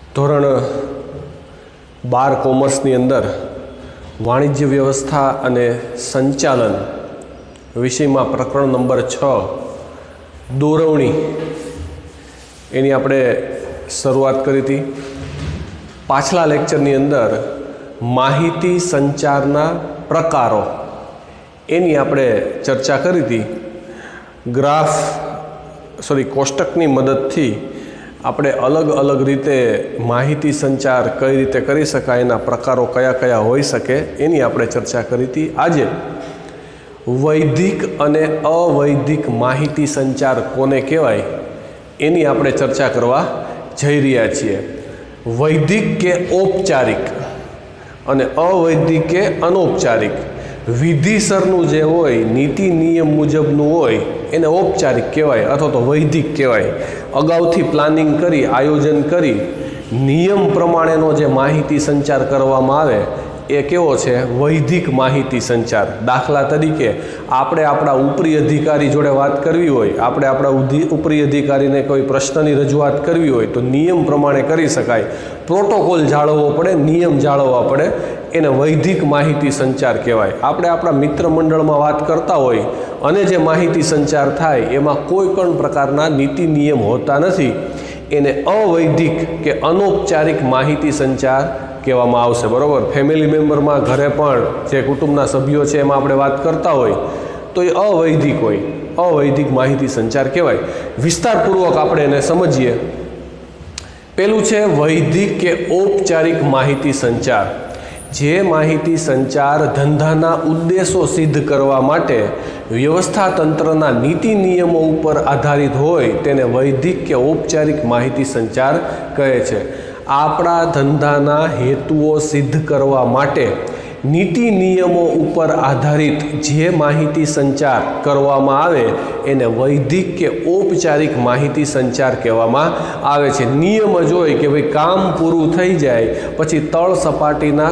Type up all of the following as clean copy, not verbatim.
ધોરણ 12 કોમર્સની અંદર વાણિજ્ય વ્યવસ્થા અને સંચાલન વિષયમાં પ્રકરણ નંબર 6 દોરવણી એની આપણે શરૂઆત કરી હતી. પાછલા લેક્ચરની અંદર માહિતી સંચારના પ્રકારો એની આપણે ચર્ચા કરી હતી. કોષ્ટકની મદદથી આપણે અલગ અલગ રીતે માહિતી સંચાર કઈ રીતે કરી શકાય, એના પ્રકારો કયા કયા હોઈ શકે એની આપણે ચર્ચા કરી હતી. આજે વૈધિક અને અવૈધિક માહિતી સંચાર કોને કહેવાય એની આપણે ચર્ચા કરવા જઈ રહ્યા છીએ. વૈધિક કે ઔપચારિક અને અવૈધિક કે અનૌપચારિક. વિધિસરનું જે હોય, નીતિ નિયમ મુજબનું હોય એને ઔપચારિક કહેવાય અથવા તો વૈધિક કહેવાય. અગાઉથી પ્લાનિંગ કરી, આયોજન કરી, નિયમ પ્રમાણેનો જે માહિતી સંચાર કરવામાં આવે એ કેવો છે? વૈધિક માહિતી સંચાર. દાખલા તરીકે આપણે આપણા ઉપરી અધિકારી જોડે વાત કરવી હોય, આપણે આપણા ઉપરી અધિકારીને કોઈ પ્રશ્નની રજૂઆત કરવી હોય તો નિયમ પ્રમાણે કરી શકાય. પ્રોટોકોલ જાળવવો પડે, નિયમ જાળવવા પડે, એને વૈધિક માહિતી સંચાર કહેવાય. આપણે આપણા મિત્ર મંડળમાં વાત કરતા હોય અને જે માહિતી સંચાર થાય એમાં કોઈ પણ પ્રકારના નીતિ નિયમ હોતા નથી, એને અવૈધિક કે અનૌપચારિક માહિતી સંચાર કહેવામાં આવશે. બરાબર? ફેમિલી મેમ્બરમાં ઘરે પણ જે કુટુંબના સભ્યો છે એમાં આપણે વાત કરતા હોય તો એ અવૈધિક હોય, અવૈધિક માહિતી સંચાર કહેવાય. વિસ્તારપૂર્વક આપણે એને સમજીએ. પેલું છે વૈધિક કે ઔપચારિક માહિતી સંચાર. જે માહિતી સંચાર ધંધાના ઉદ્દેશો સિદ્ધ કરવા માટે વ્યવસ્થા તંત્રના નીતિ નિયમો ઉપર આધારિત હોય તેને વૈધિક કે ઔપચારિક માહિતી સંચાર કહે છે. આપણા ધંધાના હેતુઓ સિદ્ધ કરવા માટે નીતિ નિયમો ઉપર આધારિત જે માહિતી સંચાર કરવામાં આવે એને વૈધિક કે ઔપચારિક માહિતી સંચાર કહેવામાં આવે છે. નિયમ જ હોય કે ભાઈ કામ પૂરું થઈ જાય પછી તળ સપાટીના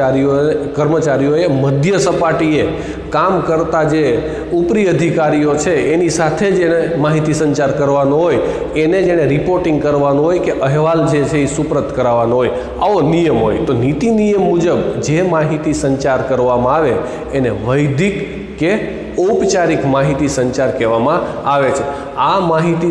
કર્મચારીઓએ મધ્ય સપાટીએ કામ કરતા જે ઉપરી અધિકારીઓ છે એની સાથે જ એને માહિતી સંચાર કરવાનો હોય, એને જ એને રિપોર્ટિંગ કરવાનું હોય કે અહેવાલ જે છે એ સુપ્રત કરાવવાનો હોય. આવો નિયમ હોય તો નીતિ નિયમ મુજબ જે માહિતી સંચાર કરવામાં આવે એને વૈધિક કે ઔપચારિક માહિતી સંચાર કહેવામાં આવે છે. આ માહિતી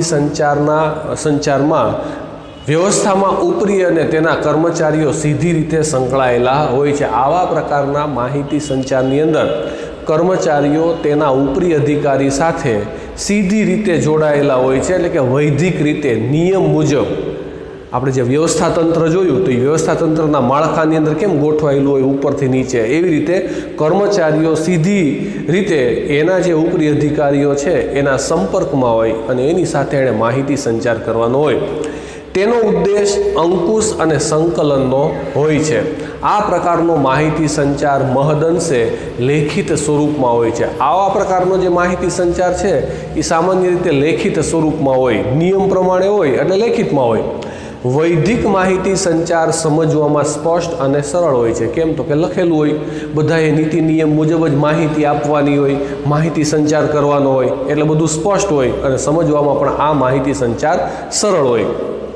સંચારમાં વ્યવસ્થામાં ઉપરી અને તેના કર્મચારીઓ સીધી રીતે સંકળાયેલા હોય છે. આવા પ્રકારના માહિતી સંચારની અંદર કર્મચારીઓ તેના ઉપરી અધિકારી સાથે સીધી રીતે જોડાયેલા હોય છે, એટલે કે વૈધિક રીતે નિયમ મુજબ. આપણે જે વ્યવસ્થા તંત્ર જોયું તો એ વ્યવસ્થા તંત્રના માળખાની અંદર કેમ ગોઠવાયેલું હોય ઉપરથી નીચે, એવી રીતે કર્મચારીઓ સીધી રીતે એના જે ઉપરી અધિકારીઓ છે એના સંપર્કમાં હોય અને એની સાથે એણે માહિતી સંચાર કરવાનો હોય. તેનો ઉદ્દેશ અંકુશ અને સંકલનનો હોય છે. આ પ્રકારનો માહિતી સંચાર મહદઅંશે લેખિત સ્વરૂપમાં હોય છે. આવા પ્રકારનો જે માહિતી સંચાર છે એ સામાન્ય રીતે લેખિત સ્વરૂપમાં હોય, નિયમ પ્રમાણે હોય એટલે લેખિતમાં હોય. વૈધિક માહિતી સંચાર સમજવામાં સ્પષ્ટ અને સરળ હોય છે. કેમ તો કે લખેલું હોય, બધાએ નીતિ નિયમ મુજબ જ માહિતી આપવાની હોય, માહિતી સંચાર કરવાનો હોય એટલે બધું સ્પષ્ટ હોય અને સમજવામાં પણ આ માહિતી સંચાર સરળ હોય.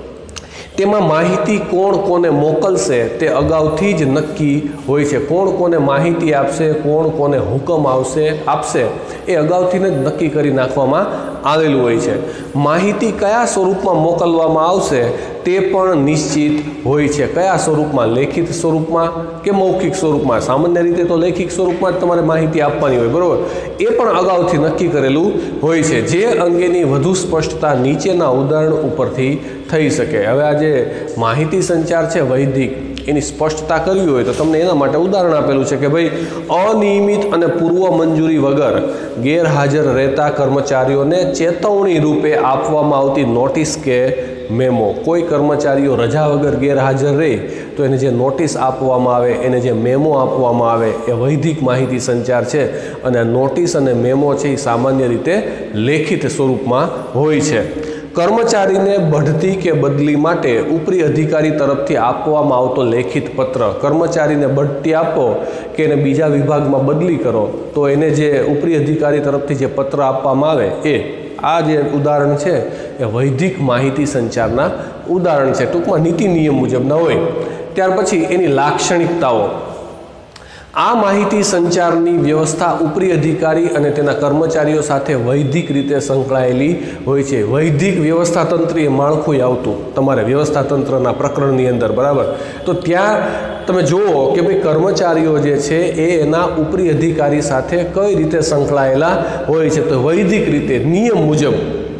તેમાં માહિતી કોણ કોને મોકલશે તે અગાઉથી જ નક્કી હોય છે. કોણ કોને માહિતી આપશે, કોણ કોને હુકમ આપશે એ અગાઉથી જ નક્કી કરી નાખવામાં આવેલું હોય છે. માહિતી કયા સ્વરૂપમાં મોકલવામાં આવશે તે પણ નિશ્ચિત હોય છે. કયા સ્વરૂપમાં? લેખિત સ્વરૂપમાં કે મૌખિક સ્વરૂપમાં? સામાન્ય રીતે તો લેખિત સ્વરૂપમાં જ તમારે માહિતી આપવાની હોય, બરાબર? એ પણ અગાઉથી નક્કી કરેલું હોય છે. જે અંગેની વધુ સ્પષ્ટતા નીચેના ઉદાહરણ ઉપરથી થઈ શકે. હવે આ જે માહિતી સંચાર છે વૈધિક, એની સ્પષ્ટતા કરવી હોય તો તમને એના માટે ઉદાહરણ આપેલું છે કે ભાઈ અનિયમિત અને પૂર્વ મંજૂરી વગર ગેરહાજર રહેતા કર્મચારીઓને ચેતવણી રૂપે આપવામાં આવતી નોટિસ કે મેમો. કોઈ કર્મચારીઓ રજા વગર ગેરહાજર રહે તો એને જે નોટિસ આપવામાં આવે, એને જે મેમો આપવામાં આવે એ વૈધિક માહિતી સંચાર છે. અને નોટિસ અને મેમો છે એ સામાન્ય રીતે લેખિત સ્વરૂપમાં હોય છે. કર્મચારીને બઢતી કે બદલી માટે ઉપરી અધિકારી તરફથી આપવામાં આવતો લેખિત પત્ર. કર્મચારીને બઢતી આપો કે એને બીજા વિભાગમાં બદલી કરો તો એને જે ઉપરી અધિકારી તરફથી જે પત્ર આપવામાં આવે એ આ જે ઉદાહરણ છે એ વૈધિક માહિતી સંચારના ઉદાહરણ છે, ટૂંકમાં નીતિ નિયમ મુજબના હોય। ત્યાર પછી એની લાક્ષણિકતાઓ। આ માહિતી સંચારની વ્યવસ્થા ઉપરી અધિકારી અને તેના કર્મચારીઓ સાથે વૈધિક રીતે સંકળાયેલી હોય છે। વૈધિક વ્યવસ્થા તંત્ર એ માળખું આવતું તમારે વ્યવસ્થા તંત્રના પ્રકરણની અંદર, બરાબર। તો ત્યાં તમે જુઓ કે ભાઈ કર્મચારીઓ જે છે એ એના ઉપરી અધિકારી સાથે કઈ રીતે સંકળાયેલા હોય છે। તો વૈધિક રીતે નિયમ મુજબ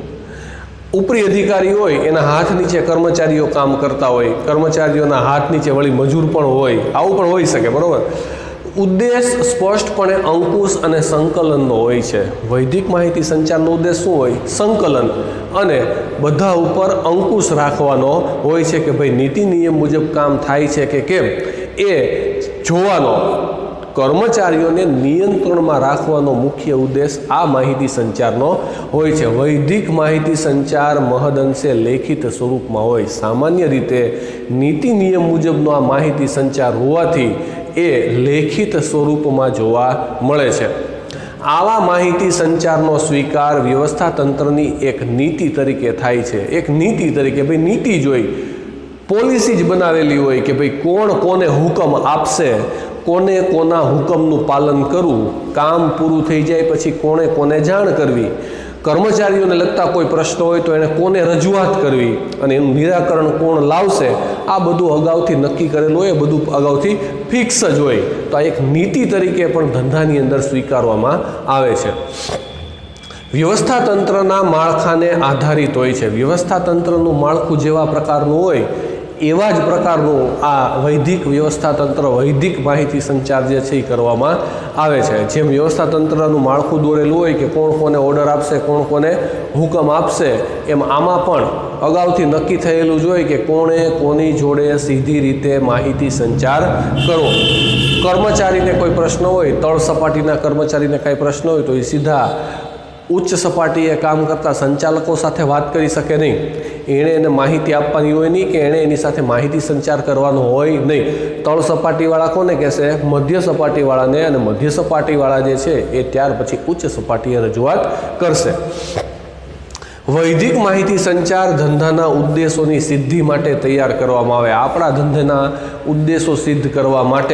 ઉપરી અધિકારી હોય એના હાથ નીચે કર્મચારીઓ કામ કરતા હોય, કર્મચારીઓના હાથ નીચે વળી મજૂર પણ હોય, આવું પણ હોઈ શકે, બરાબર। ઉદ્દેશ સ્પષ્ટપણે અંકુશ અને સંકલનનો હોય છે। વૈધિક માહિતી સંચારનો ઉદ્દેશ શું હોય? સંકલન અને બધા ઉપર અંકુશ રાખવાનો હોય છે કે ભાઈ નીતિ નિયમ મુજબ કામ થાય છે કે કેમ એ જોવાનો, કર્મચારીઓને નિયંત્રણમાં રાખવાનો મુખ્ય ઉદ્દેશ આ માહિતી સંચારનો હોય છે। વૈધિક માહિતી સંચાર મહદઅંશે લેખિત સ્વરૂપમાં હોય। સામાન્ય રીતે નીતિ નિયમ મુજબનો આ માહિતી સંચાર હોવાથી એ લેખિત સ્વરૂપમાં જોવા મળે છે। આવા માહિતી સંચારનો સ્વીકાર વ્યવસ્થા તંત્રની એક નીતિ તરીકે થાય છે। એક નીતિ તરીકે, ભાઈ નીતિ જોઈ પોલિસી જ બનાવેલી હોય કે ભાઈ કોણ કોને હુકમ આપશે, કોને કોના હુકમનું પાલન કરવું, કામ પૂરું થઈ જાય પછી કોને કોને જાણ કરવી, કર્મચારીઓને લગતા કોઈ પ્રશ્ન હોય તો એને કોને રજૂઆત કરવી અને એનું નિરાકરણ કોણ લાવશે, આ બધું અગાઉથી નક્કી કરેલું હોય, બધું અગાઉથી ફિક્સ જ હોય। તો આ એક નીતિ તરીકે પણ ધંધાની અંદર સ્વીકારવામાં આવે છે। વ્યવસ્થા તંત્રના માળખાને આધારિત હોય છે। વ્યવસ્થા તંત્રનું માળખું જેવા પ્રકારનું હોય એવા જ પ્રકારનું આ વૈધિક વ્યવસ્થા તંત્ર, વૈધિક માહિતી સંચાર જે છે એ કરવામાં આવે છે। જેમ વ્યવસ્થા તંત્રનું માળખું દોરેલું હોય કે કોણ કોને ઓર્ડર આપશે, કોણ કોને હુકમ આપશે, એમ આમાં પણ અગાઉથી નક્કી થયેલું જ હોય કે કોણે કોની જોડે સીધી રીતે માહિતી સંચાર કરવો। કર્મચારીને કોઈ પ્રશ્ન હોય, તળ સપાટીના કર્મચારીને કાંઈ પ્રશ્ન હોય તો એ સીધા ઉચ્ચ સપાટીએ કામ કરતા સંચાલકો સાથે વાત કરી શકે નહીં। એણે એને માહિતી આપવાની હોય નહીં કે એણે એની સાથે માહિતી સંચાર કરવાનો હોય નહીં। તળ સપાટીવાળા કોને કહેશે? મધ્ય સપાટીવાળાને, અને મધ્ય સપાટીવાળા જે છે એ ત્યાર પછી ઉચ્ચ સપાટીએ રજૂઆત કરશે। વૈધિક માહિતી સંચાર ધંધાના ઉદ્દેશોની સિદ્ધિ માટે તૈયાર કરવામાં આવે। આપણા ધંધાના ઉદ્દેશો સિદ્ધ કરવા માટે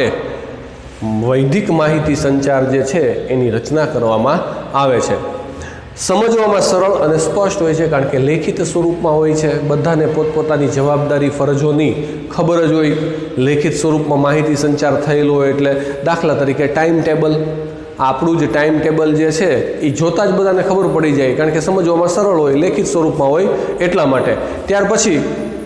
વૈધિક માહિતી સંચાર જે છે એની રચના કરવામાં આવે છે। સમજવામાં સરળ અને સ્પષ્ટ હોય છે કારણ કે લેખિત સ્વરૂપમાં હોય છે। બધાને પોતપોતાની જવાબદારી ફરજોની ખબર જ હોય। લેખિત સ્વરૂપમાં માહિતી સંચાર થયેલો હોય એટલે દાખલા તરીકે ટાઈમ ટેબલ, આપણું જે ટાઈમ ટેબલ જે છે એ જોતાં જ બધાને ખબર પડી જાય કારણ કે સમજવામાં સરળ હોય, લેખિત સ્વરૂપમાં હોય એટલા માટે। ત્યાર પછી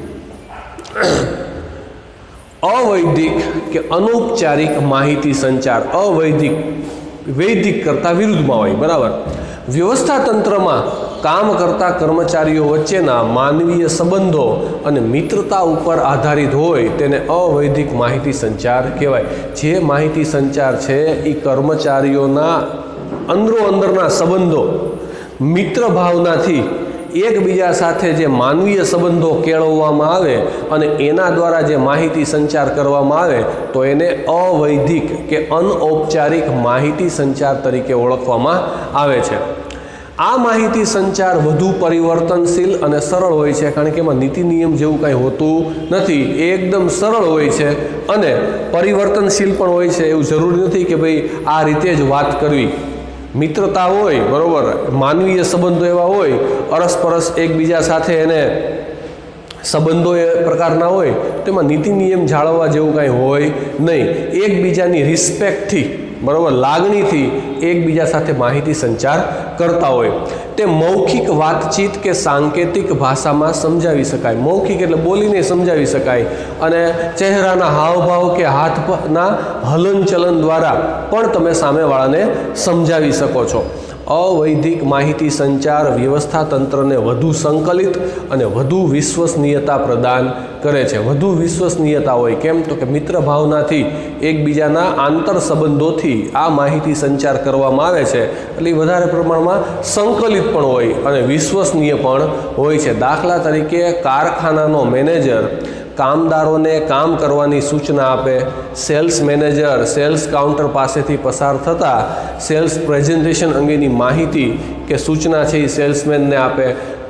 અવૈધિક કે અનૌપચારિક માહિતી સંચાર, અવૈધિક વૈધિક કરતાં વિરુદ્ધમાં હોય, બરાબર। વ્યવસ્થા તંત્રમાં કામ કરતા કર્મચારીઓ વચ્ચેના માનવીય સંબંધો અને મિત્રતા ઉપર આધારિત હોય તેને અવૈધિક માહિતી સંચાર કહેવાય। જે માહિતી સંચાર છે એ કર્મચારીઓના અંદરોઅંદરના સંબંધો, મિત્ર ભાવનાથી એકબીજા સાથે જે માનવીય સંબંધો કેળવવામાં આવે અને એના દ્વારા જે માહિતી સંચાર કરવામાં આવે તો એને અવૈધિક કે અનૌપચારિક માહિતી સંચાર તરીકે ઓળખવામાં આવે છે। આ માહિતી સંચાર વધુ પરિવર્તનશીલ અને સરળ હોય છે કારણ કે એમાં નીતિ નિયમ જેવું કાંઈ હોતું નથી। એ એકદમ સરળ હોય છે અને પરિવર્તનશીલ પણ હોય છે। એવું જરૂરી નથી કે ભાઈ આ રીતે જ વાત કરવી। મિત્રતા હોય, બરાબર, માનવીય સંબંધો એવા હોય, અરસપરસ એકબીજા સાથે એને સંબંધો એ પ્રકારના હોય તો એમાં નીતિ નિયમ જાળવવા જેવું કાંઈ હોય નહીં। એકબીજાની રિસ્પેક્ટથી, બરાબર, લાગણીથી એકબીજા સાથે માહિતી સંચાર કરતા હોય। તે મૌખિક વાતચીત કે સાંકેતિક ભાષામાં સમજાવી શકાય। મૌખિક એટલે બોલીને સમજાવી શકાય અને ચહેરાના હાવભાવ કે હાથના હલનચલન દ્વારા પણ તમે સામેવાળાને સમજાવી શકો છો। અવૈધિક માહિતી સંચાર વ્યવસ્થા તંત્રને વધુ સંકલિત અને વધુ વિશ્વસનીયતા પ્રદાન કરે છે। વધુ વિશ્વસનીયતા હોય કેમ? તો કે મિત્ર ભાવનાથી એકબીજાના આંતર સંબંધોથી આ માહિતી સંચાર કરવામાં આવે છે એટલે વધારે પ્રમાણમાં સંકલિત પણ હોય અને વિશ્વસનીય પણ હોય છે। દાખલા તરીકે કારખાનાનો મેનેજર કામદારોને કામ કરવાની સૂચના આપે। સેલ્સ મેનેજર સેલ્સ કાઉન્ટર પાસેથી પસાર થતાં સેલ્સ પ્રેઝન્ટેશન અંગેની માહિતી કે સૂચના છે એ સેલ્સમેનને આપે।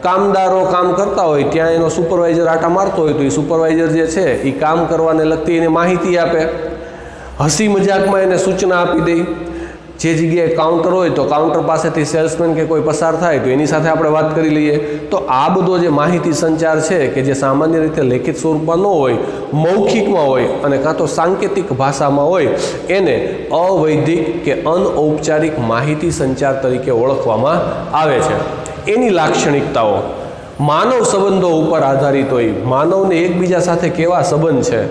કામદારો કામ કરતા હોય ત્યાં એનો સુપરવાઇઝર આટા મારતો હોય તો એ સુપરવાઇઝર જે છે એ કામ કરવાને લગતી એને માહિતી આપે, હસી મજાકમાં એને સૂચના આપી દે। જે જગ્યાએ કાઉન્ટર હોય તો કાઉન્ટર પાસેથી સેલ્સમેન કે કોઈ પસાર થાય તો એની સાથે આપણે વાત કરી લઈએ। તો આ બધો જે માહિતી સંચાર છે કે જે સામાન્ય રીતે લેખિત સ્વરૂપમાં ન હોય, મૌખિકમાં હોય અને કાં તો સાંકેતિક ભાષામાં હોય, એને અવૈધિક કે અનૌપચારિક માહિતી સંચાર તરીકે ઓળખવામાં આવે છે। એની લાક્ષણિકતાઓ માનવ સંબંધો ઉપર આધારિત હોય, માનવને એકબીજા સાથે કેવા સંબંધ છે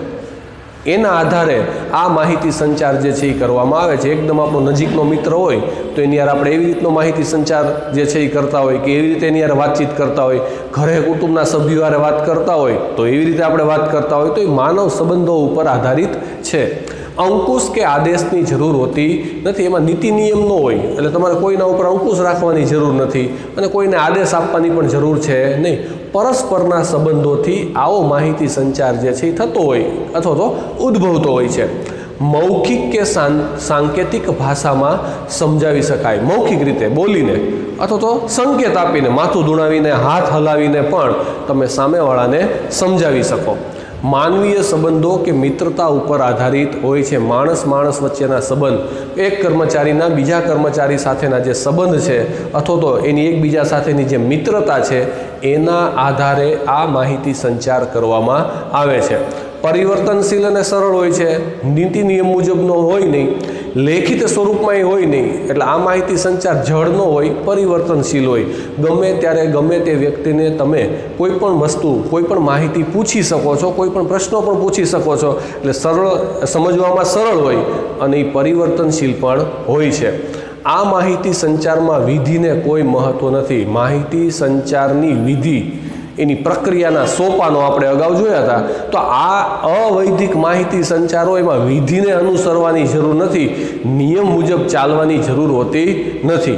એના આધારે આ માહિતી સંચાર જે છે એ કરવામાં આવે છે। એકદમ આપણો નજીકનો મિત્ર હોય તો એની યાર આપણે એવી રીતનો માહિતી સંચાર જે છે એ કરતા હોય કે એવી રીતે એની યાર વાતચીત કરતા હોય, ઘરે કુટુંબના સભ્યો યારે વાત કરતા હોય તો એવી રીતે આપણે વાત કરતા હોય, તો એ માનવ સંબંધો ઉપર આધારિત છે। અંકુશ કે આદેશની જરૂર હોતી નથી, એમાં નીતિ નિયમ ન હોય એટલે તમારે કોઈના ઉપર અંકુશ રાખવાની જરૂર નથી અને કોઈને આદેશ આપવાની પણ જરૂર છે નહીં। પરસ્પરના સંબંધોથી આવો માહિતી સંચાર જે છે એ થતો હોય અથવા તો ઉદ્ભવતો હોય છે। મૌખિક કે સાંકેતિક ભાષામાં સમજાવી શકાય, મૌખિક રીતે બોલીને અથવા તો સંકેત આપીને, માથું ધૂણાવીને, હાથ હલાવીને પણ તમે સામેવાળાને સમજાવી શકો। માનવીય સંબંધો કે મિત્રતા ઉપર આધારિત હોય છે। માણસ માણસ વચ્ચેના સંબંધ, એક કર્મચારીના બીજા કર્મચારી સાથેના જે સંબંધ છે અથવા તો એની એકબીજા સાથેની જે મિત્રતા છે એના આધારે આ માહિતી સંચાર કરવામાં આવે છે। પરિવર્તનશીલ અને સરળ હોય છે, નીતિ નિયમ મુજબનો હોય નહીં, લેખિત સ્વરૂપમાં એ હોય નહીં, એટલે આ માહિતી સંચાર જળ ન હોય, પરિવર્તનશીલ હોય। ગમે ત્યારે ગમે તે વ્યક્તિને તમે કોઈ પણ વસ્તુ, કોઈ પણ માહિતી પૂછી શકો છો, કોઈ પણ પ્રશ્નો પણ પૂછી શકો છો, એટલે સરળ, સમજવામાં સરળ હોય અને એ પરિવર્તનશીલ પણ હોય છે। આ માહિતી સંચારમાં વિધિને કોઈ મહત્વ નથી। માહિતી સંચારની વિધિ, એની પ્રક્રિયાના સોપાનો આપણે અગાઉ જોયા હતા, તો આ અવૈધિક માહિતી સંચારો એમાં વિધિને અનુસરવાની જરૂર નથી, નિયમ મુજબ ચાલવાની જરૂર હોતી નથી।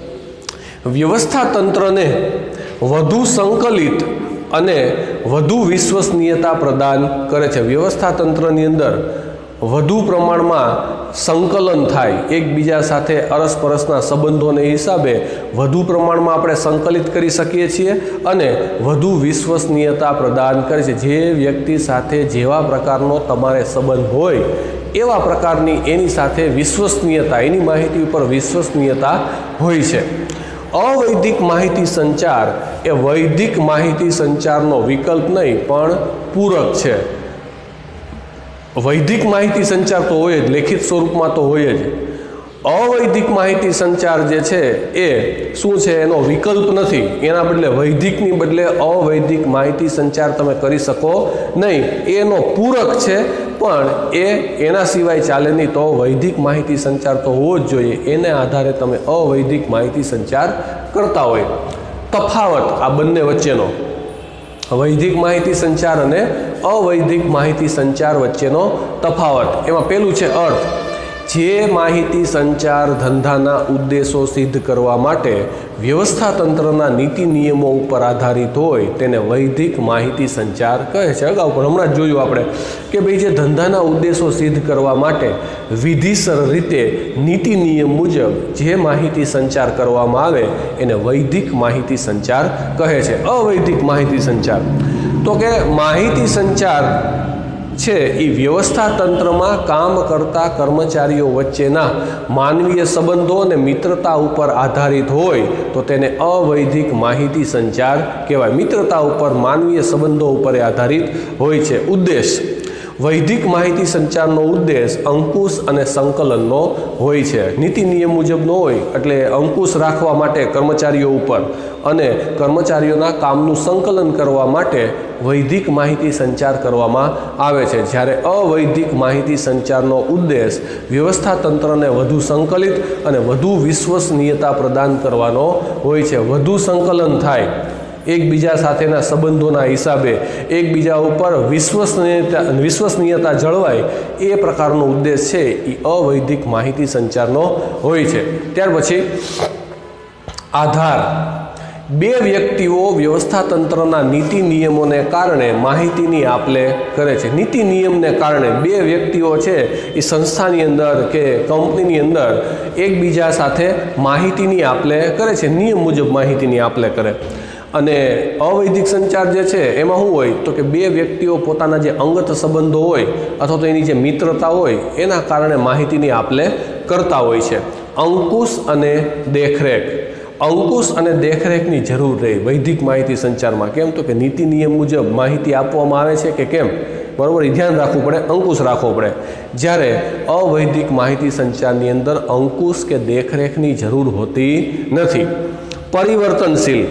વ્યવસ્થા તંત્રને વધુ સંકલિત અને વધુ વિશ્વસનીયતા પ્રદાન કરે છે। વ્યવસ્થા તંત્રની અંદર વધુ પ્રમાણમાં સંકલન થાય, એકબીજા સાથે અરસપરસના સંબંધોને હિસાબે વધુ પ્રમાણમાં આપણે સંકલિત કરી શકીએ છીએ અને વધુ વિશ્વસનીયતા પ્રદાન કરે છે। જે વ્યક્તિ સાથે જેવા પ્રકારનો તમારે સંબંધ હોય એવા પ્રકારની એની સાથે વિશ્વસનીયતા, એની માહિતી ઉપર વિશ્વસનીયતા હોય છે। અવૈધિક માહિતી સંચાર એ વૈધિક માહિતી સંચારનો વિકલ્પ નહીં પણ પૂરક છે। વૈધિક માહિતી સંચાર તો હોય જ, લેખિત સ્વરૂપમાં તો હોય જ। અવૈધિક માહિતી સંચાર જે છે એ શું છે, એનો વિકલ્પ નથી, એના બદલે વૈધિકની બદલે અવૈધિક માહિતી સંચાર તમે કરી શકો નહીં, એનો પૂરક છે પણ એના સિવાય ચાલે નહીં। તો વૈધિક માહિતી સંચાર તો હોવો જ જોઈએ, એને આધારે તમે અવૈધિક માહિતી સંચાર કરતા હોય। તફાવત આ બંને વચ્ચેનો, વૈધિક માહિતી સંચાર અને અવૈધિક માહિતી સંચાર વચ્ચેનો તફાવત, એમાં પહેલું છે અર્થ। જે માહિતી સંચાર ધંધાના ઉદ્દેશો સિદ્ધ કરવા માટે વ્યવસ્થા તંત્રના નીતિ નિયમો ઉપર આધારિત હોય તેને વૈધિક માહિતી સંચાર કહે છે। અગાઉ પણ હમણાં જ જોયું આપણે કે ભાઈ જે ધંધાના ઉદ્દેશો સિદ્ધ કરવા માટે વિધિસર રીતે નીતિ નિયમ મુજબ જે માહિતી સંચાર કરવામાં આવે એને વૈધિક માહિતી સંચાર કહે છે। અવૈધિક માહિતી સંચાર તો કે માહિતી સંચાર છે એ વ્યવસ્થા તંત્રમાં કામ કરતા કર્મચારીઓ વચ્ચેના માનવીય સંબંધો અને મિત્રતા ઉપર આધારિત હોય તો તેને અવૈધિક માહિતી સંચાર કહેવાય। મિત્રતા ઉપર, માનવીય સંબંધો ઉપર આધારિત હોય છે। ઉદ્દેશ, વૈધિક માહિતી સંચારનો ઉદ્દેશ અંકુશ અને સંકલનનો હોય છે। નીતિ નિયમ મુજબનો હોય એટલે અંકુશ રાખવા માટે કર્મચારીઓ ઉપર અને કર્મચારીઓના કામનું સંકલન કરવા માટે વૈધિક માહિતી સંચાર કરવામાં આવે છે। જ્યારે અવૈધિક માહિતી સંચારનો ઉદ્દેશ વ્યવસ્થા તંત્રને વધુ સંકલિત અને વધુ વિશ્વસનીયતા પ્રદાન કરવાનો હોય છે। વધુ સંકલન થાય, એકબીજા સાથેના સંબંધોના હિસાબે એકબીજા ઉપર વિશ્વસનીયતા જળવાય, એ પ્રકારનો ઉદ્દેશ છે એ અવૈધિક માહિતી સંચારનો હોય છે। ત્યાર પછી આધાર, બે વ્યક્તિઓ વ્યવસ્થા તંત્રના નીતિ નિયમોને કારણે માહિતીની આપ-લે કરે છે। નીતિ નિયમને કારણે બે વ્યક્તિઓ છે એ સંસ્થાની અંદર કે કંપનીની અંદર એકબીજા સાથે માહિતીની આપ-લે કરે છે, નિયમ મુજબ માહિતીની આપ-લે કરે। અને અવૈધિક સંચાર જે છે એમાં શું હોય તો કે બે વ્યક્તિઓ પોતાના જે અંગત સંબંધો હોય અથવા તો એની જે મિત્રતા હોય એના કારણે માહિતીની આપ-લે કરતા હોય છે. અંકુશ અને દેખરેખ. અંકુશ અને દેખરેખની જરૂર રહે વૈધિક માહિતી સંચારમાં. કેમ તો કે નીતિ નિયમ મુજબ માહિતી આપવામાં આવે છે કે કેમ, બરાબર, એ ધ્યાન રાખવું પડે, અંકુશ રાખવો પડે. જ્યારે અવૈધિક માહિતી સંચારની અંદર અંકુશ કે દેખરેખની જરૂર હોતી નથી. પરિવર્તનશીલ.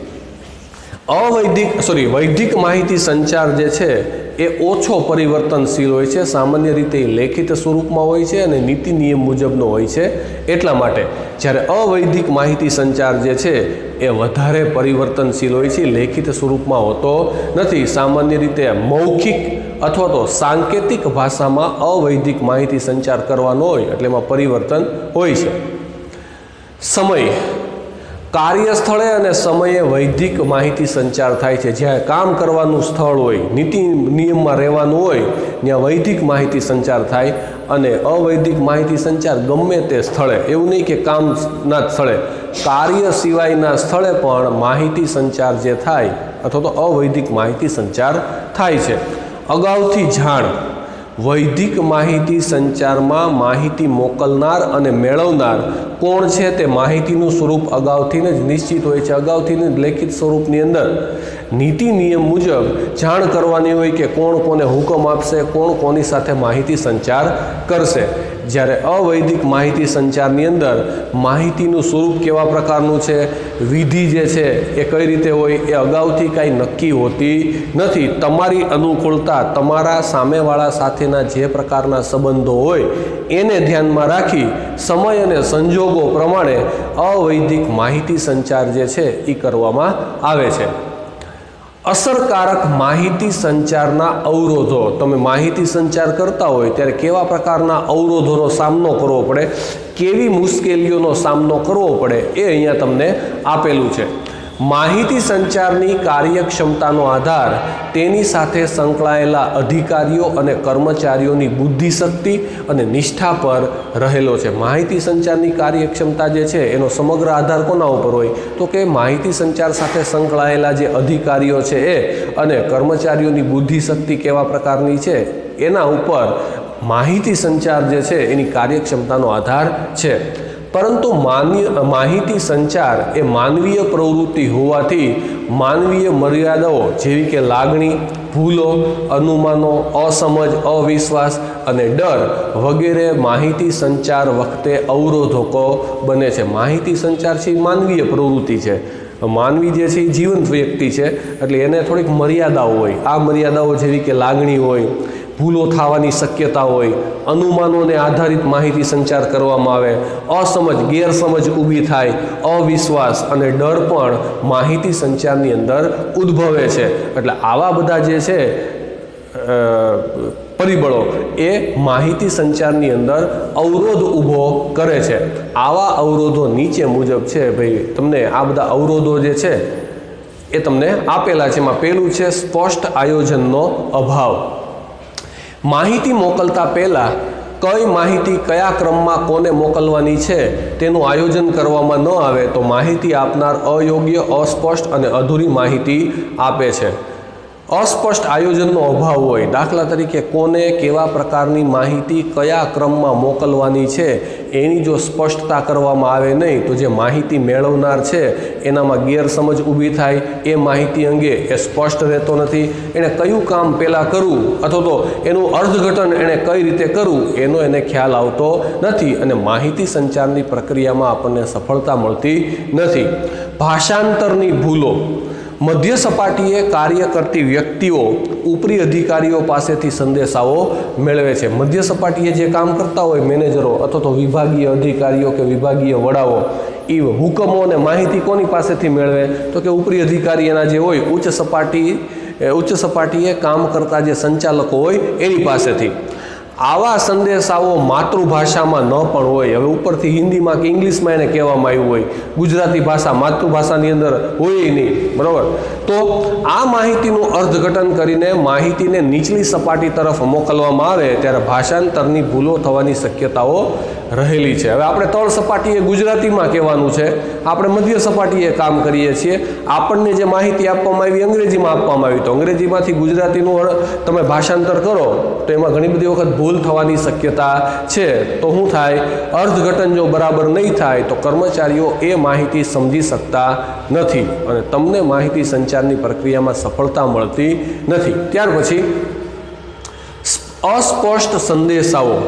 વૈધિક માહિતી સંચાર જે છે એ ઓછો પરિવર્તનશીલ હોય છે. સામાન્ય રીતે એ લેખિત સ્વરૂપમાં હોય છે અને નીતિ નિયમ મુજબનો હોય છે. એટલા માટે જ્યારે અવૈધિક માહિતી સંચાર જે છે એ વધારે પરિવર્તનશીલ હોય છે, લેખિત સ્વરૂપમાં હોતો નથી. સામાન્ય રીતે મૌખિક અથવા તો સાંકેતિક ભાષામાં અવૈધિક માહિતી સંચાર કરવાનો હોય એટલે એમાં પરિવર્તન હોય છે. સમય. કાર્યસ્થળે અને સમયે વૈધિક માહિતી સંચાર થાય છે. જ્યાં કામ કરવાનું સ્થળ હોય, નીતિ નિયમમાં રહેવાનું હોય, ત્યાં વૈધિક માહિતી સંચાર થાય. અને અવૈધિક માહિતી સંચાર ગમે તે સ્થળે, એવું નહીં કે કામના સ્થળે, કાર્ય સિવાયના સ્થળે પણ માહિતી સંચાર જે થાય અથવા તો અવૈધિક માહિતી સંચાર થાય છે. અગાઉથી જાણ. વૈધિક માહિતી સંચારમાં માહિતી મોકલનાર અને મેળવનાર કોણ છે તે માહિતીનું સ્વરૂપ અગાઉથી જ નિશ્ચિત હોય છે. અગાઉથી જ લેખિત સ્વરૂપની અંદર નીતિ નિયમ મુજબ જાણ કરવાની હોય કે કોણ કોને હુકમ આપશે, કોણ કોની સાથે માહિતી સંચાર કરશે. જ્યારે અવૈધિક માહિતી સંચારની અંદર માહિતીનું સ્વરૂપ કેવા પ્રકારનું છે, વિધિ જે છે એ કઈ રીતે હોય, એ અગાઉથી કાંઈ નક્કી હોતી નથી. તમારી અનુકૂળતા, તમારા સામેવાળા સાથેના જે પ્રકારના સંબંધો હોય એને ધ્યાનમાં રાખી સમય અને સંજોગો પ્રમાણે અવૈધિક માહિતી સંચાર જે છે એ કરવામાં આવે છે. અસરકારક માહિતી સંચારના અવરોધો. તમે માહિતી સંચાર કરતા હોય ત્યારે કેવા પ્રકારના અવરોધોનો સામનો કરવો પડે, કેવી મુશ્કેલીઓનો સામનો કરવો પડે, એ અહીંયા તમને આપેલું છે. માહિતી સંચારની કાર્યક્ષમતાનો આધાર તેની સાથે સંકળાયેલા અધિકારીઓ અને કર્મચારીઓની બુદ્ધિશક્તિ અને નિષ્ઠા પર રહેલો છે. માહિતી સંચારની કાર્યક્ષમતા જે છે એનો સમગ્ર આધાર કોના ઉપર હોય તો કે માહિતી સંચાર સાથે સંકળાયેલા જે અધિકારીઓ છે એ અને કર્મચારીઓની બુદ્ધિશક્તિ કેવા પ્રકારની છે એના ઉપર માહિતી સંચાર જે છે એની કાર્યક્ષમતાનો આધાર છે. પરંતુ માહિતી સંચાર એ માનવીય પ્રવૃત્તિ હોવાથી માનવીય મર્યાદાઓ જેવી કે લાગણી, ભૂલો, અનુમાનો, અસમજ, અવિશ્વાસ અને ડર વગેરે માહિતી સંચાર વખતે અવરોધકો બને છે. માહિતી સંચાર છે એ માનવીય પ્રવૃત્તિ છે. માનવી જે છે એ જીવંત વ્યક્તિ છે એટલે એને થોડીક મર્યાદાઓ હોય. આ મર્યાદાઓ જેવી કે લાગણી હોય, ભૂલો થવાની શક્યતા હોય, અનુમાનોને આધારિત માહિતી સંચાર કરવામાં આવે, અસમજ, ગેરસમજ ઊભી થાય, અવિશ્વાસ અને ડર પણ માહિતી સંચારની અંદર ઉદ્ભવે છે. એટલે આવા બધા જે છે પરિબળો એ માહિતી સંચારની અંદર અવરોધ ઊભો કરે છે. આવા અવરોધો નીચે મુજબ છે. ભાઈ તમને આ બધા અવરોધો જે છે એ તમને આપેલા છે. એમાં પહેલું છે સ્પષ્ટ આયોજનનો અભાવ. માહિતી મોકલતા પહેલાં કઈ માહિતી કયા ક્રમમાં કોને મોકલવાની છે તેનું આયોજન કરવામાં ન આવે તો માહિતી આપનાર અયોગ્ય, અસ્પષ્ટ અને અધૂરી માહિતી આપે છે. અસ્પષ્ટ આયોજનનો અભાવ હોય, દાખલા તરીકે કોને કેવા પ્રકારની માહિતી કયા ક્રમમાં મોકલવાની છે એની જો સ્પષ્ટતા કરવામાં આવે નહીં તો જે માહિતી મેળવનાર છે એનામાં ગેરસમજ ઊભી થાય, એ માહિતી અંગે એ સ્પષ્ટ રહેતો નથી. એણે કયું કામ પહેલાં કરવું અથવા તો એનું અર્થઘટન એણે કઈ રીતે કરવું એનો એને ખ્યાલ આવતો નથી અને માહિતી સંચારની પ્રક્રિયામાં આપણને સફળતા મળતી નથી. ભાષાંતરની ભૂલો. મધ્ય સપાટીએ કાર્ય કરતી વ્યક્તિઓ ઉપરી અધિકારીઓ પાસેથી સંદેશાઓ મેળવે છે. મધ્ય સપાટીએ જે કામ કરતા હોય મેનેજરો અથવા તો વિભાગીય અધિકારીઓ કે વિભાગીય વડાઓ, એ હુકમો અને માહિતી કોની પાસેથી મેળવે તો કે ઉપરી અધિકારી એના જે હોય ઉચ્ચ સપાટીએ કામ કરતા જે સંચાલકો હોય એની પાસેથી. આવા સંદેશાઓ માતૃભાષામાં ન પણ હોય. હવે ઉપરથી હિન્દીમાં કે ઇંગ્લિશમાં એને કહેવામાં આવ્યું હોય, ગુજરાતી ભાષા માતૃભાષાની અંદર હોય નહીં, બરાબર. તો આ માહિતીનું અર્થઘટન કરીને માહિતીને નીચલી સપાટી તરફ મોકલવામાં આવે ત્યારે ભાષાંતરની ભૂલો થવાની શક્યતાઓ રહેલી છે. હવે આપણે તળ સપાટીએ ગુજરાતીમાં કહેવાનું છે, આપણે મધ્ય સપાટીએ કામ કરીએ છીએ. આપણને જે માહિતી આપવામાં આવી અંગ્રેજીમાં આપવામાં આવી, તો અંગ્રેજીમાંથી ગુજરાતીનું તમે ભાષાંતર કરો તો એમાં ઘણી બધી વખત ભૂલ થવાની શક્યતા છે. તો શું થાય? અર્થઘટન જો બરાબર નહીં થાય તો કર્મચારીઓ એ માહિતી સમજી શકતા નથી અને તમને માહિતી સંચારની પ્રક્રિયામાં સફળતા મળતી નથી. ત્યાર પછી અસ્પષ્ટ સંદેશાઓ.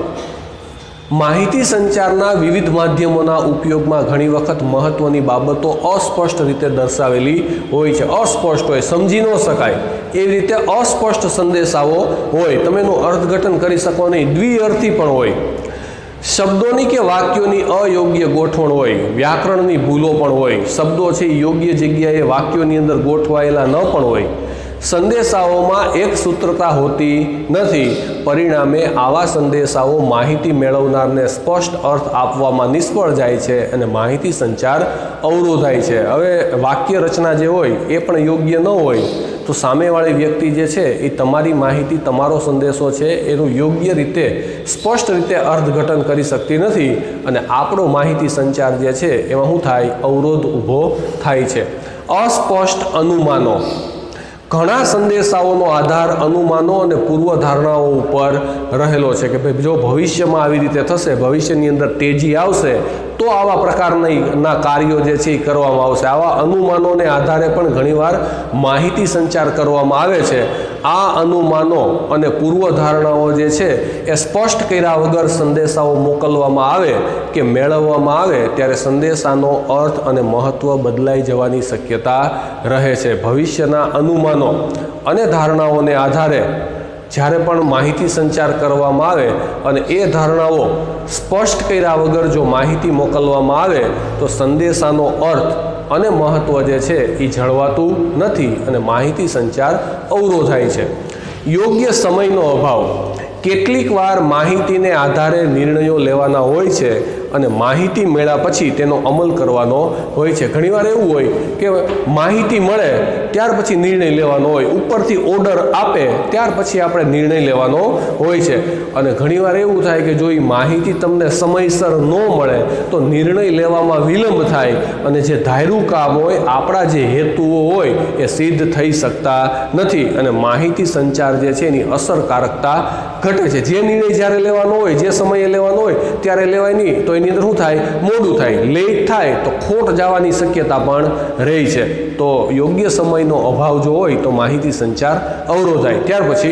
માહિતી સંચારના વિવિધ માધ્યમોના ઉપયોગમાં ઘણી વખત મહત્વની બાબતો અસ્પષ્ટ રીતે દર્શાવેલી હોય છે. અસ્પષ્ટ હોય, સમજી ન શકાય એવી રીતે અસ્પષ્ટ સંદેશાઓ હોય. તમે એનું અર્થઘટન કરી શકો નહીં. દ્વિઅર્થી પણ હોય. શબ્દોની કે વાક્યોની અયોગ્ય ગોઠવણ હોય, વ્યાકરણની ભૂલો પણ હોય. શબ્દો છે એ યોગ્ય જગ્યાએ વાક્યોની અંદર ગોઠવાયેલા ન પણ હોય. સંદેશાઓમાં એક સૂત્રતા હોતી નથી. પરિણામે આવા સંદેશાઓ માહિતી મેળવનારને સ્પષ્ટ અર્થ આપવામાં નિષ્ફળ જાય છે અને માહિતી સંચાર અવરોધાય છે. હવે વાક્ય રચના જે હોય એ પણ યોગ્ય ન હોય તો સામેવાળી વ્યક્તિ જે છે એ તમારી માહિતી, તમારો સંદેશો છે એનું યોગ્ય રીતે, સ્પષ્ટ રીતે અર્થઘટન કરી શકતી નથી અને આપણો માહિતી સંચાર જે છે એમાં શું થાય? અવરોધ ઊભો થાય છે. અસ્પષ્ટ અનુમાનો. ઘણા સંદેશાઓનો આધાર અનુમાનો અને પૂર્વધારણાઓ ઉપર રહેલો છે કે ભાઈ જો ભવિષ્યમાં આવી રીતે થશે, ભવિષ્યની અંદર તેજી આવશે તો આવા પ્રકારના કાર્યો જે છે એ કરવામાં આવશે. આવા અનુમાનોને આધારે પણ ઘણીવાર માહિતી સંચાર કરવામાં આવે છે. આ અનુમાનો અને પૂર્વધારણાઓ જે છે એ સ્પષ્ટ કર્યા વગર સંદેશાઓ મોકલવામાં આવે કે મેળવવામાં આવે ત્યારે સંદેશાનો અર્થ અને મહત્ત્વ બદલાઈ જવાની શક્યતા રહે છે. ભવિષ્યના અનુમાનો અને ધારણાઓને આધારે જ્યારે પણ માહિતી સંચાર કરવામાં આવે અને એ ધારણાઓ સ્પષ્ટ કર્યા વગર જો માહિતી મોકલવામાં આવે તો સંદેશાનો અર્થ અને મહત્ત્વ જે છે એ જળવાતું નથી અને માહિતી સંચાર અવરોધાય છે. યોગ્ય સમયનો અભાવ. કેટલીક વાર માહિતીને આધારે નિર્ણયો લેવાના હોય છે અને માહિતી મળ્યા પછી તેનો અમલ કરવાનો હોય છે. ઘણીવાર એવું હોય કે માહિતી મળે ત્યાર પછી નિર્ણય લેવાનો હોય, ઉપરથી ઓર્ડર આપે ત્યાર પછી આપણે નિર્ણય લેવાનો હોય છે. અને ઘણીવાર એવું થાય કે જો એ માહિતી તમને સમયસર ન મળે તો નિર્ણય લેવામાં વિલંબ થાય અને જે ધાર્યું કામ હોય, આપણા જે હેતુઓ હોય એ સિદ્ધ થઈ શકતા નથી અને માહિતી સંચાર જે છે એની અસરકારકતા ઘટે છે. જે નિર્ણય જ્યારે લેવાનો હોય, જે સમયે લેવાનો હોય ત્યારે લેવાય નહીં તો એની અંદર શું થાય? મોડું થાય, લેટ થાય તો ખોટ જવાની શક્યતા પણ રહી છે. તો યોગ્ય સમયનો અભાવ જો હોય તો માહિતી સંચાર અવરોધાય. ત્યાર પછી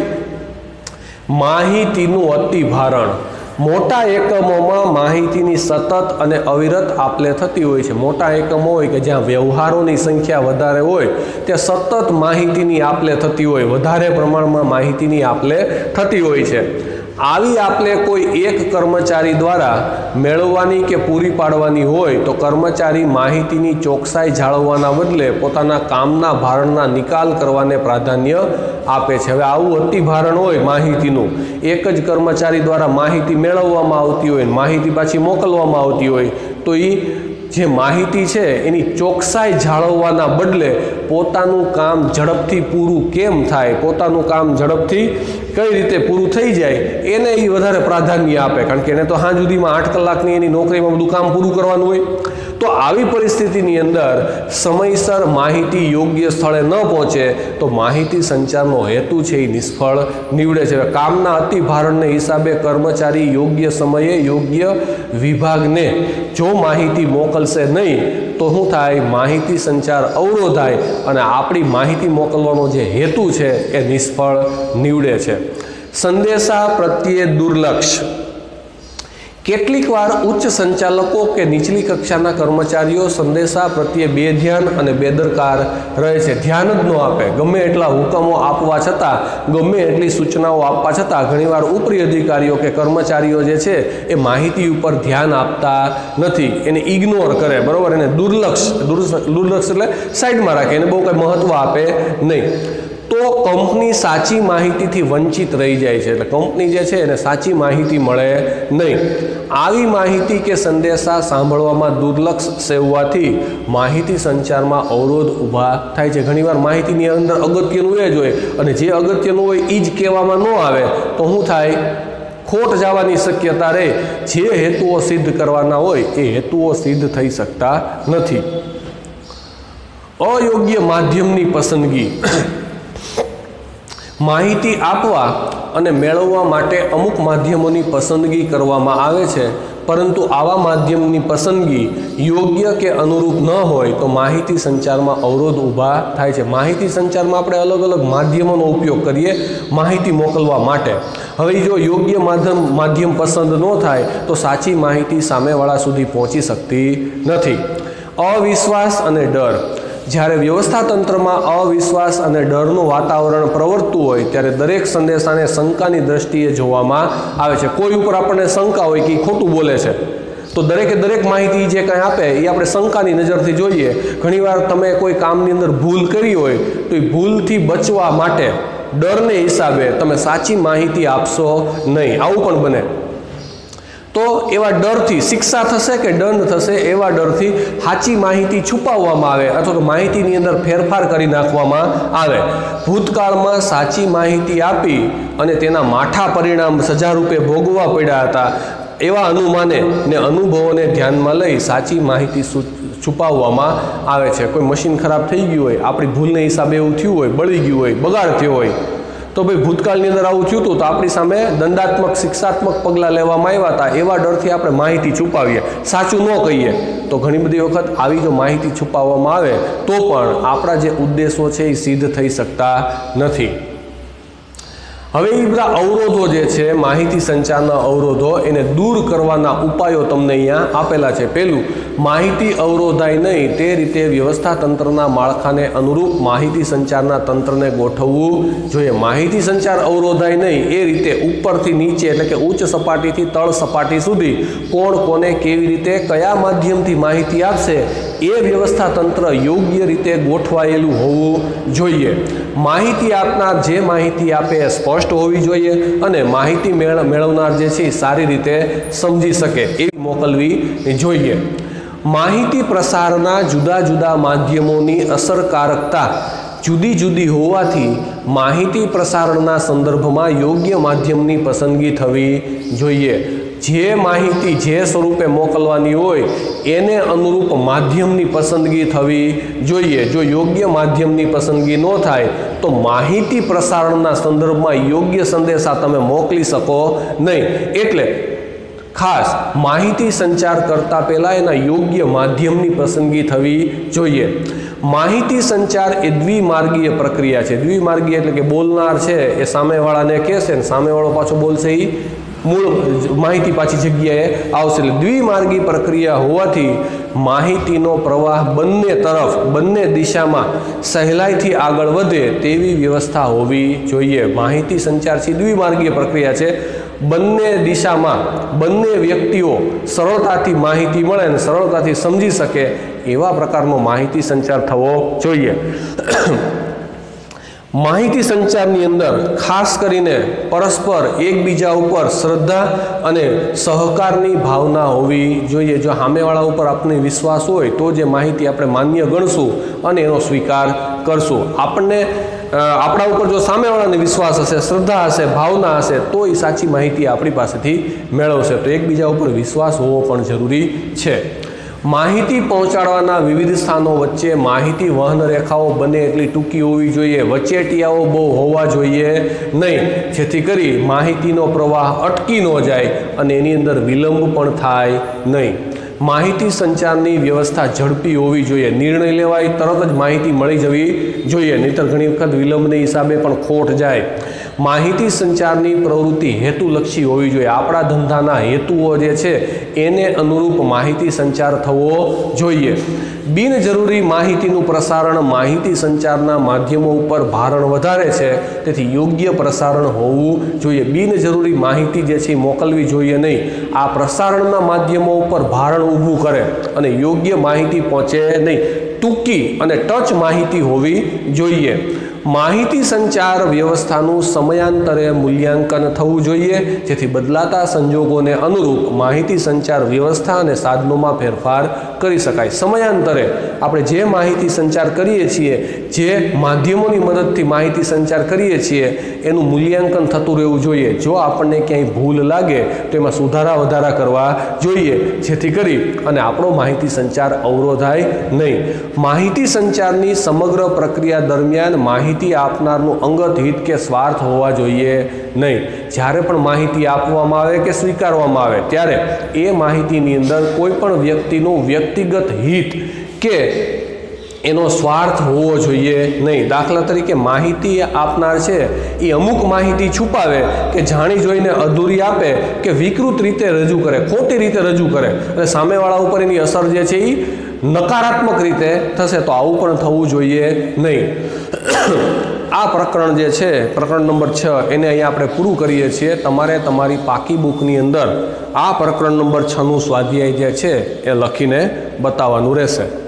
માહિતીનું અતિભારણ. મોટા એકમોમાં માહિતીની સતત અને અવિરત આપલે થતી હોય છે. મોટા એકમો હોય કે જ્યાં વ્યવહારોની સંખ્યા વધારે હોય ત્યાં સતત માહિતીની આપલે થતી હોય, વધારે પ્રમાણમાં માહિતીની આપલે થતી હોય છે. આવી આપલે કોઈ એક કર્મચારી દ્વારા મેળવવાની કે પૂરી પાડવાની હોય તો કર્મચારી માહિતીની ચોકસાઈ જાળવવાના બદલે પોતાના કામના ભારણના નિકાલ કરવાને પ્રાધાન્ય આપે છે. હવે આવું અતિભારણ હોય માહિતીનું, એક જ કર્મચારી દ્વારા માહિતી મેળવવામાં આવતી હોય, માહિતી પાછી મોકલવામાં આવતી હોય તો એ જે માહિતી છે એની ચોકસાઈ જાળવવાના બદલે પોતાનું કામ ઝડપથી પૂરું કેમ થાય, પોતાનું કામ ઝડપથી કઈ રીતે પૂરું થઈ જાય એને એ વધારે પ્રાધાન્ય આપે. કારણ કે એને તો સાંજ સુધીમાં 8 કલાકની એની નોકરીમાં બધું કામ પૂરું કરવાનું હોય. તો આવી પરિસ્થિતિની અંદર સમયસર માહિતી યોગ્ય સ્થળે ન પહોંચે તો માહિતી સંચારનો હેતુ છે એ નિષ્ફળ નીવડે છે. કામના અતિભારણને હિસાબે કર્મચારી યોગ્ય સમયે યોગ્ય વિભાગને જો માહિતી મોકલશે નહીં તો શું થાય? માહિતી સંચાર અવરોધાય અને આપણી માહિતી મોકલવાનો જે હેતુ છે એ નિષ્ફળ નીવડે છે. સંદેશા પ્રત્યે દુર્લક્ષ. કેટલીક વાર ઉચ્ચ સંચાલકો કે નીચલી કક્ષાના કર્મચારીઓ સંદેશા પ્રત્યે બેધ્યાન અને બેદરકાર રહે છે. ધ્યાન જ ન આપે. ગમે એટલા હુકમો આપવા છતાં, ગમે એટલી સૂચનાઓ આપવા છતાં ઘણીવાર ઉપરી અધિકારીઓ કે કર્મચારીઓ જે છે એ માહિતી ઉપર ધ્યાન આપતા નથી, એને ઇગ્નોર કરે, બરાબર, એને દુર્લક્ષ એટલે સાઈડમાં રાખે, એને બહુ કંઈ મહત્ત્વ આપે નહીં. તો તો કંપની સાચી માહિતીથી વંચિત રહી જાય છે, એટલે કંપની જે છે એને સાચી માહિતી મળે નહીં. આવી માહિતી કે સંદેશા સાંભળવામાં દુર્લક્ષ સેવવાથી માહિતી સંચારમાં અવરોધ ઊભા થાય છે. ઘણીવાર માહિતીની અંદર અગત્યનું એ જ હોય અને જે અગત્યનું હોય એ જ કહેવામાં ન આવે તો શું થાય? ખોટ જવાની શક્યતા રહે. જે હેતુઓ સિદ્ધ કરવાના હોય એ હેતુઓ સિદ્ધ થઈ શકતા નથી. અયોગ્ય માધ્યમની પસંદગી. માહિતી આપવા અને મેળવવા માટે અમુક માધ્યમોની પસંદગી કરવામાં આવે છે, પરંતુ આવા માધ્યમની પસંદગી યોગ્ય કે અનુરૂપ ન હોય તો માહિતી સંચારમાં અવરોધ ઊભા થાય છે. માહિતી સંચારમાં આપણે અલગ અલગ માધ્યમોનો ઉપયોગ કરીએ માહિતી મોકલવા માટે. હવે જો યોગ્ય માધ્યમ પસંદ ન થાય તો સાચી માહિતી સામેવાળા સુધી પહોંચી શકતી નથી. અવિશ્વાસ અને ડર. જ્યારે વ્યવસ્થા તંત્રમાં અવિશ્વાસ અને ડરનું વાતાવરણ પ્રવર્તતું હોય ત્યારે દરેક સંદેશાને શંકાની દ્રષ્ટિએ જોવામાં આવે છે. કોઈ ઉપર આપણને શંકા હોય કે ખોટું બોલે છે તો દરેકે દરેક માહિતી જે કંઈ આપે એ આપણે શંકાની નજરથી જોઈએ. ઘણીવાર તમે કોઈ કામની અંદર ભૂલ કરી હોય તો એ ભૂલથી બચવા માટે ડરને હિસાબે તમે સાચી માહિતી આપશો નહીં, આવું પણ બને. તો એવા ડરથી શિક્ષા થશે કે દંડ થશે એવા ડરથી સાચી માહિતી છુપાવવામાં આવે અથવા તો માહિતીની અંદર ફેરફાર કરી નાખવામાં આવે. ભૂતકાળમાં સાચી માહિતી આપી અને તેના માઠા પરિણામ સજા રૂપે ભોગવવા પડ્યા હતા એવા અનુમાને ને અનુભવોને ધ્યાનમાં લઈ સાચી માહિતી છુપાવવામાં આવે છે. કોઈ મશીન ખરાબ થઈ ગયું હોય, આપણી ભૂલને હિસાબે એવું થયું હોય, બળી ગયું હોય, બગાડ થયો હોય તો ભાઈ ભૂતકાળની અંદર આવું થયું હતું તો આપણી સામે દંડાત્મક શિક્ષાત્મક પગલાં લેવામાં આવ્યા હતા એવા ડરથી આપણે માહિતી છુપાવીએ, સાચું ન કહીએ તો ઘણી બધી વખત આવી જો માહિતી છુપાવવામાં આવે તો પણ આપણા જે ઉદ્દેશો છે એ સિદ્ધ થઈ શકતા નથી. હવે એ બધા અવરોધો જે છે માહિતી સંચારના અવરોધો એને દૂર કરવાના ઉપાયો તમને અહીંયા આપેલા છે. પહેલું, માહિતી અવરોધાય નહીં તે રીતે વ્યવસ્થા તંત્રના માળખાને અનુરૂપ માહિતી સંચારના તંત્રને ગોઠવવું જોઈએ. માહિતી સંચાર અવરોધાય નહીં એ રીતે ઉપરથી નીચે એટલે કે ઉચ્ચ સપાટીથી તળ સપાટી સુધી કોણ કોને કેવી રીતે કયા માધ્યમથી માહિતી આપશે એ વ્યવસ્થા તંત્ર યોગ્ય રીતે ગોઠવાયેલું હોવું જોઈએ. માહિતી આપનાર જે માહિતી આપે એ સ્પષ્ટ હોવી જોઈએ અને માહિતી મેળવનાર જે છે એ સારી રીતે સમજી શકે એવી મોકલવી જોઈએ. માહિતી પ્રસારના જુદા જુદા માધ્યમોની અસરકારકતા જુદી જુદી હોવાથી માહિતી પ્રસારણના સંદર્ભમાં યોગ્ય માધ્યમની પસંદગી થવી જોઈએ. જે માહિતી જે સ્વરૂપે મોકલવાની હોય એને અનુરૂપ માધ્યમની પસંદગી થવી જોઈએ. જો યોગ્ય માધ્યમની પસંદગી ન થાય તો માહિતી પ્રસારણના સંદર્ભમાં યોગ્ય સંદેશા તમે મોકલી શકો નહીં. એટલે ખાસ માહિતી સંચાર કરતા પહેલા એના યોગ્ય માધ્યમની પસંદગી થવી જોઈએ. માહિતી સંચાર એ દ્વિમાર્ગીય પ્રક્રિયા છે. દ્વિમાર્ગીય એટલે કે બોલનાર છે એ સામેવાળાને કહેશે ને સામેવાળો પાછો બોલશે એ મૂળ માહિતી પાછી જગ્યાએ આવશે. એટલે દ્વિમાર્ગી પ્રક્રિયા હોવાથી માહિતીનો પ્રવાહ બંને તરફ બંને દિશામાં સહેલાઈથી આગળ વધે તેવી વ્યવસ્થા હોવી જોઈએ. માહિતી સંચાર છે દ્વિમાર્ગીય પ્રક્રિયા છે. બંને દિશામાં બંને વ્યક્તિઓ સરળતાથી માહિતી મળે અને સરળતાથી સમજી શકે એવા પ્રકારનો માહિતી સંચાર થવો જોઈએ. માહિતી સંચારની અંદર ખાસ કરીને પરસ્પર એકબીજા ઉપર શ્રદ્ધા અને સહકારની ભાવના હોવી જોઈએ. જો સામેવાળા ઉપર આપણને વિશ્વાસ હોય તો જે માહિતી આપણે માન્ય ગણશું અને એનો સ્વીકાર કરશું. આપણા ઉપર જો સામેવાળાને વિશ્વાસ હશે, શ્રદ્ધા હશે, ભાવના હશે તો એ સાચી માહિતી આપણી પાસેથી મેળવશે. તો એકબીજા ઉપર વિશ્વાસ હોવો પણ જરૂરી છે. માહિતી પહોંચાડવાના વિવિધ સ્થાનો વચ્ચે માહિતી વહન રેખાઓ બને એટલી ટૂંકી હોવી જોઈએ. વચેટિયાઓ બહુ હોવા જોઈએ નહીં, જેથી કરી માહિતીનો પ્રવાહ અટકી ન જાય અને એની અંદર વિલંબ પણ થાય નહીં. માહિતી સંચારની વ્યવસ્થા ઝડપી હોવી જોઈએ. નિર્ણય લેવાય તરત જ માહિતી મળી જવી જોઈએ, નહીંતર ઘણી વખત વિલંબને હિસાબે પણ ખોટ જાય. માહિતી સંચારની પ્રવૃત્તિ હેતુલક્ષી હોવી જોઈએ. આપણા ધંધાના હેતુઓ જે છે એને અનુરૂપ માહિતી સંચાર થવો જોઈએ. બિનજરૂરી માહિતીનું પ્રસારણ માહિતી સંચારના માધ્યમો ઉપર ભારણ વધારે છે, તેથી યોગ્ય પ્રસારણ હોવું જોઈએ. બિનજરૂરી માહિતી જે છે એ મોકલવી જોઈએ નહીં. આ પ્રસારણના માધ્યમો ઉપર ભારણ ઊભું કરે અને યોગ્ય માહિતી પહોંચે નહીં. ટૂંકી અને ટચ માહિતી હોવી જોઈએ. માહિતી સંચાર વ્યવસ્થાનું સમયાંતરે મૂલ્યાંકન થવું જોઈએ, જેથી બદલાતા સંજોગોને અનુરૂપ માહિતી સંચાર વ્યવસ્થા અને સાધનોમાં ફેરફાર કરી શકાય। સમયાંતરે આપણે જે માહિતી સંચાર કરીએ છીએ, જે માધ્યમોની મદદથી માહિતી સંચાર કરીએ છીએ, એનું મૂલ્યાંકન થતું રહેવું જોઈએ। જો આપણને ક્યાંય ભૂલ લાગે તો એમાં સુધારા વધારા કરવા જોઈએ, જેથી કરી અને આપણો માહિતી સંચાર અવરોધાય નહીં। માહિતી સંચારની સમગ્ર પ્રક્રિયા દરમિયાન માહિતી આપનારનું અંગત હિત કે સ્વાર્થ હોવા જોઈએ નહીં। જ્યારે પણ માહિતી આપવામાં આવે કે સ્વીકારવામાં આવે ત્યારે એ માહિતીની અંદર કોઈ પણ વ્યક્તિનું વ્યક્તિગત હિત કે એનો સ્વાર્થ હોવો જોઈએ નહીં। દાખલા તરીકે માહિતી આપનાર છે એ અમુક માહિતી છુપાવે કે જાણી જોઈને અધૂરી આપે કે વિકૃત રીતે રજૂ કરે, ખોટી રીતે રજૂ કરે અને સામેવાળા ઉપર એની અસર જે છે એ નકારાત્મક રીતે થશે, તો આવું પણ થવું જોઈએ નહીં। આ પ્રકરણ જે છે, પ્રકરણ નંબર 6, એને અહીંયા આપણે પૂરું કરીએ છીએ। તમારે તમારી પાકી બુકની અંદર આ પ્રકરણ નંબર 6નું સ્વાધ્યાય જે છે એ લખીને બતાવવાનું રહેશે।